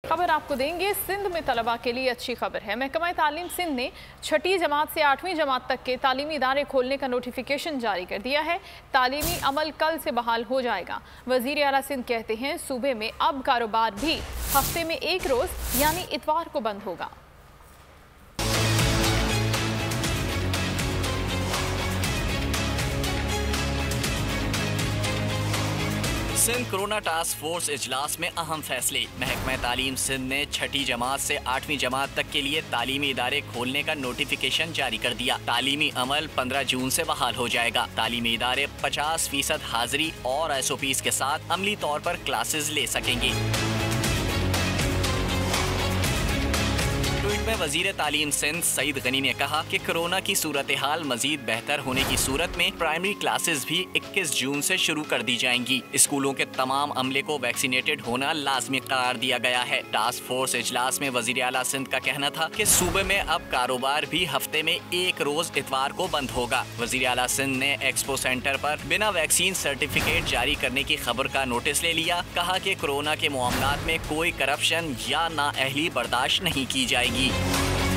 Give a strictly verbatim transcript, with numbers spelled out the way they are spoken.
खबर आपको देंगे। सिंध में तलबा के लिए अच्छी खबर है। महकमा तालीम सिंध ने छठी जमात से आठवीं जमात तक के तालीमी इदारे खोलने का नोटिफिकेशन जारी कर दिया है। तालीमी अमल कल से बहाल हो जाएगा। वजीर आला सिंध कहते हैं सूबे में अब कारोबार भी हफ्ते में एक रोज यानी इतवार को बंद होगा। सिंध कोरोना टास्क फोर्स इजलास में अहम फैसले। महकमा तालीम सिंध ने छठी जमात से आठवीं जमात तक के लिए तालीमी इदारे खोलने का नोटिफिकेशन जारी कर दिया। तालीमी अमल पंद्रह जून से बहाल हो जाएगा। तालीमी इदारे पचास फीसद हाजिरी और एस ओ पीज़ के साथ अमली तौर पर क्लासेस ले सकेंगे। ट्वीट में वजीर तालीम सिंध सईद गनी ने कहा कि कोरोना की सूरत हाल मजीद बेहतर होने की सूरत में प्राइमरी क्लासेस भी इक्कीस जून से शुरू कर दी जाएंगी। स्कूलों के तमाम अमले को वैक्सीनेटेड होना लाजमी करार दिया गया है। टास्क फोर्स इजलास में वजीर आला सिंध का कहना था कि सूबे में अब कारोबार भी हफ्ते में एक रोज इतवार को बंद होगा। वजीर आला सिंध ने एक्सपो सेंटर पर बिना वैक्सीन सर्टिफिकेट जारी करने की खबर का नोटिस ले लिया। कहा कि कोरोना के मामलात में कोई करप्शन या नाअहली बर्दाश्त नहीं की जाएगी।